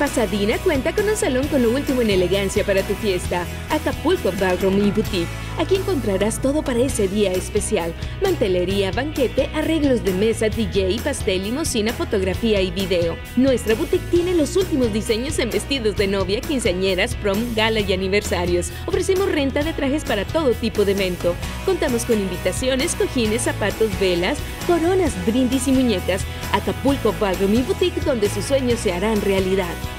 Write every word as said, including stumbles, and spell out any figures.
Pasadena cuenta con un salón con lo último en elegancia para tu fiesta. Acapulco Ballroom y Boutique. Aquí encontrarás todo para ese día especial. Mantelería, banquete, arreglos de mesa, D J, pastel, limusina, fotografía y video. Nuestra boutique tiene los últimos diseños en vestidos de novia, quinceañeras, prom, gala y aniversarios. Ofrecemos renta de trajes para todo tipo de evento. Contamos con invitaciones, cojines, zapatos, velas, coronas, brindis y muñecas. Acapulco Ballroom y Boutique, donde sus sueños se harán realidad.